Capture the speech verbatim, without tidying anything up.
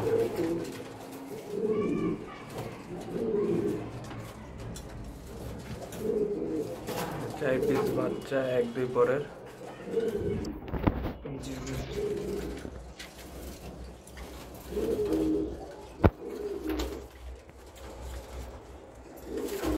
চার পিস বাচ্চা এক দুই পরের Thank you.